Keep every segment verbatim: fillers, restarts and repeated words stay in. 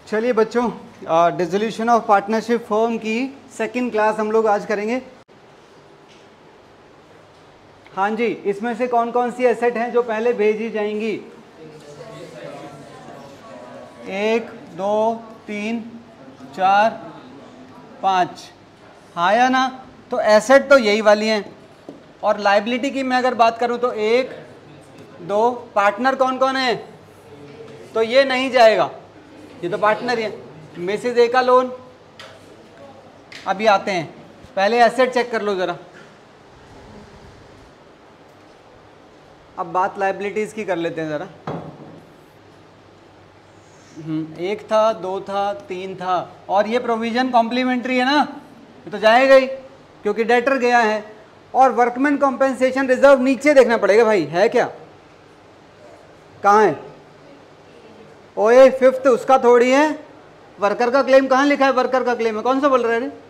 चलिए बच्चों, dissolution of partnership form की सेकंड क्लास हम लोग आज करेंगे। हाँ जी, इसमें से कौन कौन सी एसेट हैं जो पहले भेजी जाएंगी? एक, दो, तीन, चार, पाँच, हाँ या ना? तो एसेट तो यही वाली हैं। और लाइबिलिटी की मैं अगर बात करूं तो एक, दो, पार्टनर कौन कौन है? तो ये नहीं जाएगा, ये तो पार्टनर ही है। मिसेज ए का लोन। अभी आते हैं, पहले एसेट चेक कर लो जरा। अब बात लाइबिलिटीज की कर लेते हैं जरा। एक था, दो था, तीन था, और ये प्रोविजन कॉम्प्लीमेंट्री है ना, ये तो जाएगा ही क्योंकि डेटर गया है। और वर्कमैन कॉम्पेंसेशन रिजर्व नीचे देखना पड़ेगा भाई, है क्या? कहाँ है? ओए फिफ्थ उसका थोड़ी है। वर्कर का क्लेम कहाँ लिखा है? वर्कर का क्लेम है। कौन सा बोल रहा है?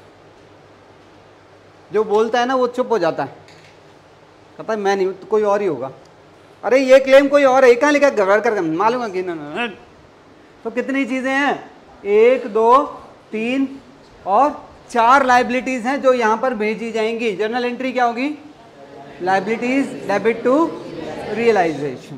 जो बोलता है ना वो चुप हो जाता है, कहता है मैं नहीं, तो कोई और ही होगा। अरे ये क्लेम कोई और है, कहाँ लिखा है? वर्कर का, मालूम है कि ना? तो कितनी चीजें हैं? एक, दो, तीन और चार लाइबिलिटीज हैं जो यहां पर भेजी जाएंगी। जर्नल एंट्री क्या होगी? Liabilities debit to realization.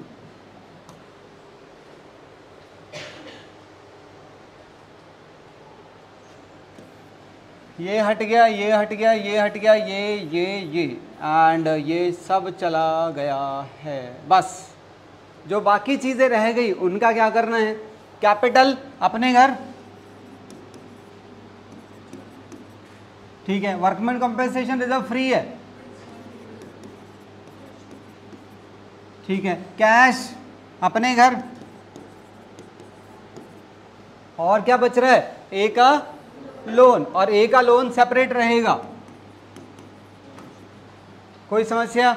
ये हट गया, ये हट गया, ये हट गया, ये ये ये एंड ये सब चला गया है। बस जो बाकी चीजें रह गई उनका क्या करना है? कैपिटल अपने घर, ठीक है। वर्कमैन कॉम्पेंसेशन रिजर्व फ्री है, ठीक है। कैश अपने घर, और क्या बच रहा है? ए का लोन, और ए का लोन सेपरेट रहेगा। कोई समस्या?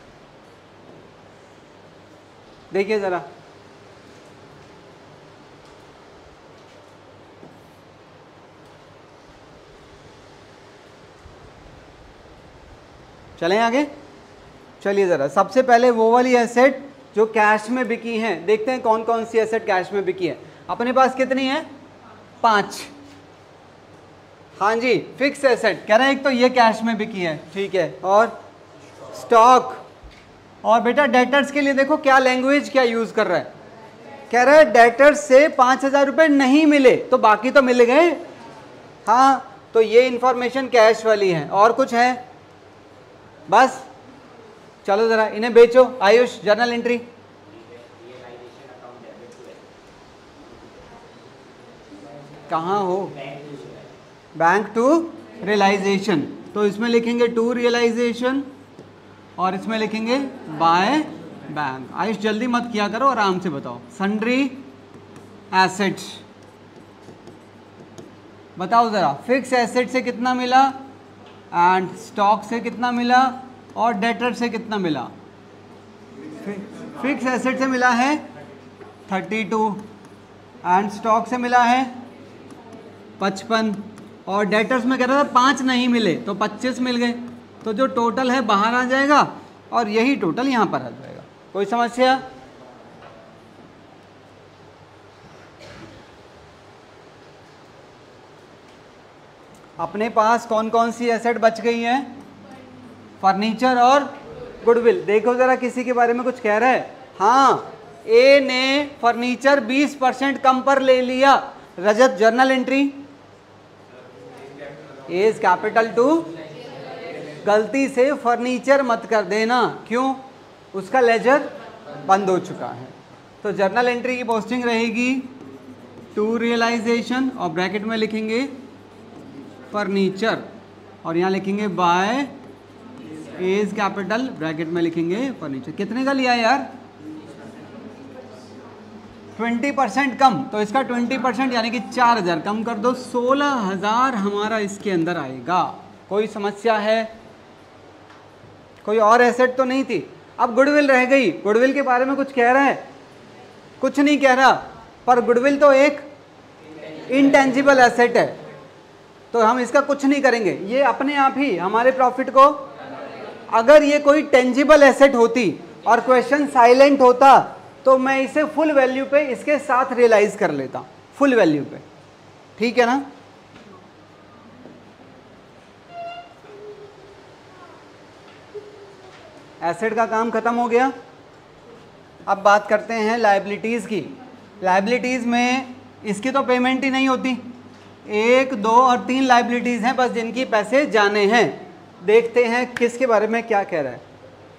देखिए जरा, चलें आगे। चलिए जरा, सबसे पहले वो वाली एसेट जो कैश में बिकी हैं, देखते हैं कौन कौन सी एसेट कैश में बिकी है। अपने पास कितनी है? पांच। हाँ जी, फिक्स एसेट कह रहे हैं, एक तो ये कैश में बिकी है, ठीक है। और स्टॉक, और बेटा डेटर्स के लिए देखो क्या लैंग्वेज क्या यूज कर रहा है। कह रहा है डेटर्स से पांच हजार रुपये नहीं मिले तो बाकी तो मिल गए। हाँ, तो ये इंफॉर्मेशन कैश वाली है। और कुछ है? बस चलो जरा इन्हें बेचो। Ayush, journal entry. कहाँ हो? बैंक टू रियलाइजेशन, तो इसमें लिखेंगे टू रियलाइजेशन और इसमें लिखेंगे बाय बैंक। आयुष जल्दी मत किया करो, आराम से बताओ। सन्ड्री एसेट्स, बताओ जरा, फिक्स एसेट से कितना मिला एंड स्टॉक से कितना मिला और डेटर से कितना मिला? फिक्स एसेट से मिला है थर्टी टू एंड स्टॉक से मिला है पचपन, और डेटर्स में कह रहा था पाँच नहीं मिले तो पच्चीस मिल गए। तो जो टोटल है बाहर आ जाएगा और यही टोटल यहाँ पर आ जाएगा। कोई समस्या? अपने पास कौन कौन सी एसेट बच गई है? फर्नीचर और गुडविल। देखो जरा, किसी के बारे में कुछ कह रहा है? हाँ, ए ने फर्नीचर बीस परसेंट कम पर ले लिया। Rajat, journal entry. Is capital to, गलती से फर्नीचर मत कर देना, क्यों? उसका लेजर बंद हो चुका है। तो जर्नल एंट्री की पोस्टिंग रहेगी टू रियलाइजेशन और ब्रैकेट में लिखेंगे फर्नीचर और यहाँ लिखेंगे बाय एज कैपिटल, ब्रैकेट में लिखेंगे फर्नीचर। कितने का लिया यार? ट्वेंटी परसेंट कम, तो इसका ट्वेंटी परसेंट यानी कि चार हजार कम कर दो, सोलह हजार हमारा इसके अंदर आएगा। कोई समस्या है? कोई और एसेट तो नहीं थी। अब गुडविल रह गई। गुडविल के बारे में कुछ कह रहा है? कुछ नहीं कह रहा, पर गुडविल तो एक इनटेंजिबल एसेट है, तो हम इसका कुछ नहीं करेंगे। ये अपने आप ही हमारे प्रॉफिट को, अगर ये कोई टेंजिबल एसेट होती और क्वेश्चन साइलेंट होता तो मैं इसे फुल वैल्यू पे इसके साथ रियलाइज कर लेता। फुल वैल्यू पे, ठीक है ना। एसेट का काम खत्म हो गया। अब बात करते हैं लायबिलिटीज़ की। लायबिलिटीज़ में इसकी तो पेमेंट ही नहीं होती, एक दो और तीन लायबिलिटीज़ हैं बस जिनकी पैसे जाने हैं। देखते हैं किसके बारे में क्या कह रहा है।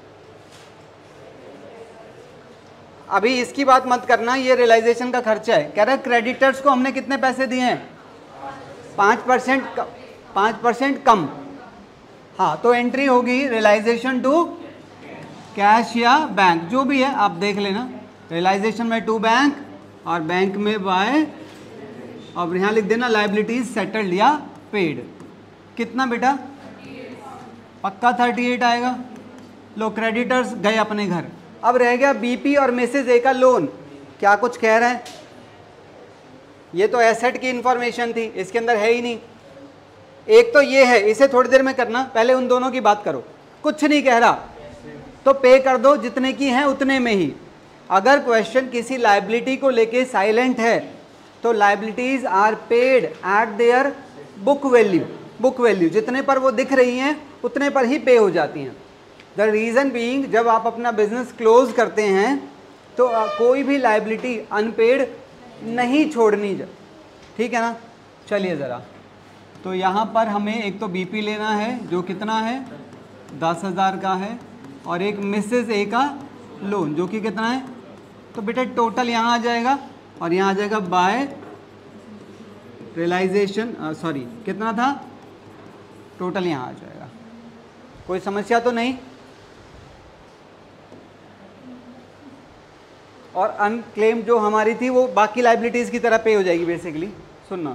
अभी इसकी बात मत करना, ये रियलाइजेशन का खर्चा है। कह रहा है क्रेडिटर्स को हमने कितने पैसे दिए हैं, पाँच परसेंट पाँच परसेंट कम। हाँ, तो एंट्री होगी रियलाइजेशन टू कैश या बैंक, जो भी है आप देख लेना। रियलाइजेशन में टू बैंक और बैंक में बाय, और यहाँ लिख देना लायबिलिटीज सेटल्ड या पेड। कितना बेटा, पक्का थर्टी एट आएगा। लो, क्रेडिटर्स गए अपने घर। अब रह गया बीपी और मिसेज ए का लोन। क्या कुछ कह रहे हैं, ये तो एसेट की इंफॉर्मेशन थी, इसके अंदर है ही नहीं। एक तो ये है, इसे थोड़ी देर में करना, पहले उन दोनों की बात करो। कुछ नहीं कह रहा तो पे कर दो, जितने की हैं उतने में ही। अगर क्वेश्चन किसी लायबिलिटी को लेके साइलेंट है तो liabilities are paid at their book value. Book value जितने पर वो दिख रही हैं उतने पर ही पे हो जाती हैं। द रीज़न बीइंग, जब आप अपना बिजनेस क्लोज करते हैं तो कोई भी लायबिलिटी अनपेड नहीं छोड़नी, ठीक है ना। चलिए ज़रा, तो यहाँ पर हमें एक तो बीपी लेना है जो कितना है, दस हज़ार का है, और एक मिसेज ए का लोन जो कि कितना है। तो बेटा टोटल यहाँ आ जाएगा और यहाँ आ जाएगा बाय रियलाइजेशन, सॉरी कितना था, टोटल यहाँ आ जाएगा। कोई समस्या तो नहीं। और अनक्लेम जो हमारी थी वो बाकी लायबिलिटीज़ की तरह पे हो जाएगी बेसिकली। सुनना,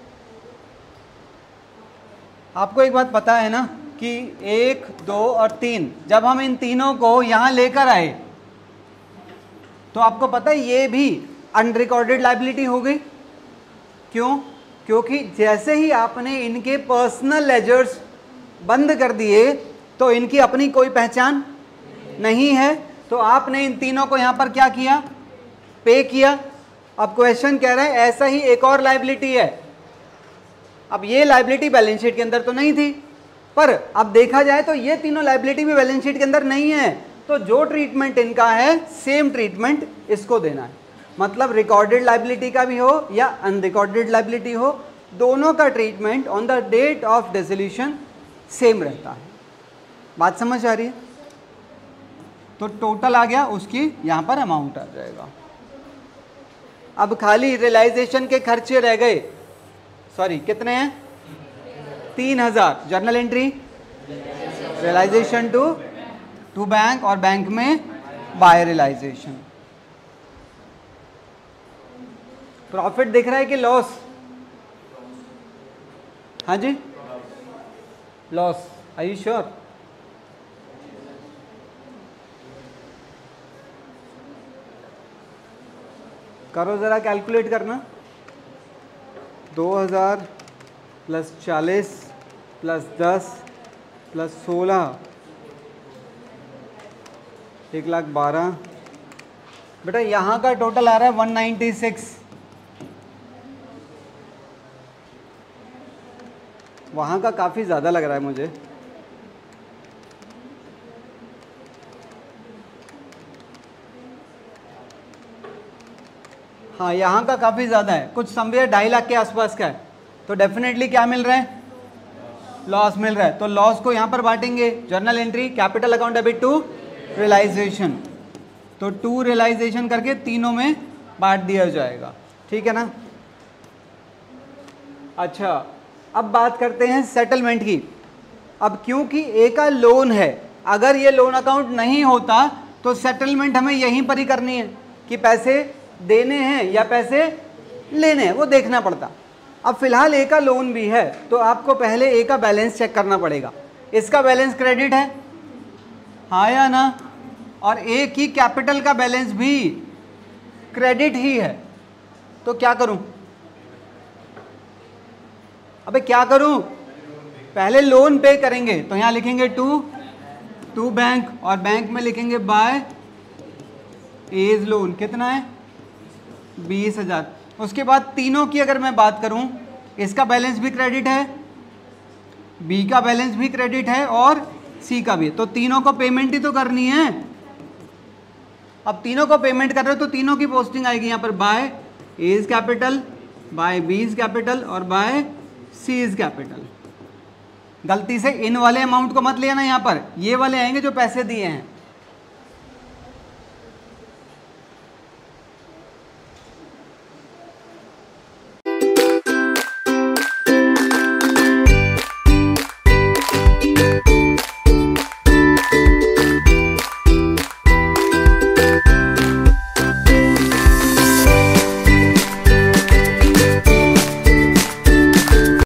आपको एक बात पता है ना कि एक, दो और तीन, जब हम इन तीनों को यहाँ लेकर आए तो आपको पता है ये भी अनरिकॉर्डेड लायबिलिटी हो गई। क्यों? क्योंकि जैसे ही आपने इनके पर्सनल लेजर्स बंद कर दिए तो इनकी अपनी कोई पहचान नहीं है, तो आपने इन तीनों को यहाँ पर क्या किया, पे किया। अब क्वेश्चन कह रहा है ऐसा ही एक और लायबिलिटी है। अब ये लायबिलिटी बैलेंस शीट के अंदर तो नहीं थी, पर अब देखा जाए तो ये तीनों लायबिलिटी भी बैलेंस शीट के अंदर नहीं है, तो जो ट्रीटमेंट इनका है सेम ट्रीटमेंट इसको देना है। मतलब रिकॉर्डेड लायबिलिटी का भी हो या अनरिकॉर्डेड लायबिलिटी हो, दोनों का treatment on the date of dissolution same रहता है। बात समझ आ रही है? तो टोटल आ गया, उसकी यहाँ पर अमाउंट आ जाएगा। अब खाली रियलाइजेशन के खर्चे रह गए, सॉरी कितने हैं, तीन हजार। Journal entry realisation to to bank और बैंक में बाय रियलाइजेशन। प्रॉफिट दिख रहा है कि लॉस? हाँ जी, लॉस। Are you sure? करो ज़रा, कैलकुलेट करना। दो हज़ार प्लस चालीस प्लस दस प्लस सोलह, एक लाख बारह। बेटा यहाँ का टोटल आ रहा है वन नाइन्टी सिक्स, वहाँ का काफ़ी ज़्यादा लग रहा है मुझे। हाँ, यहाँ का काफ़ी ज़्यादा है, कुछ समवेयर ढाई लाख के आसपास का है। तो डेफिनेटली क्या मिल रहा है, लॉस मिल रहा है। तो लॉस को यहाँ पर बांटेंगे, journal entry capital account debit to realisation, तो टू रियलाइजेशन करके तीनों में बांट दिया जाएगा, ठीक है ना। अच्छा, अब बात करते हैं सेटलमेंट की। अब क्योंकि ए का लोन है, अगर ये लोन अकाउंट नहीं होता तो सेटलमेंट हमें यहीं पर ही करनी है कि पैसे देने हैं या पैसे लेने हैं, वो देखना पड़ता। अब फिलहाल ए का लोन भी है तो आपको पहले ए का बैलेंस चेक करना पड़ेगा। इसका बैलेंस क्रेडिट है, हाँ या ना, और ए की कैपिटल का बैलेंस भी क्रेडिट ही है। तो क्या करूं, अबे क्या करूं, पहले लोन पे करेंगे तो यहां लिखेंगे टू टू बैंक, और बैंक में लिखेंगे बाय एज लोन। कितना है, बीस हजार। उसके बाद तीनों की अगर मैं बात करूं, इसका बैलेंस भी क्रेडिट है, बी का बैलेंस भी क्रेडिट है और सी का भी। तो तीनों को पेमेंट ही तो करनी है। अब तीनों को पेमेंट कर रहे हो तो तीनों की पोस्टिंग आएगी यहाँ पर by A is capital, by B is capital और बाय सी इज कैपिटल। गलती से इन वाले अमाउंट को मत लेना, यहाँ पर ये वाले आएंगे जो पैसे दिए हैं।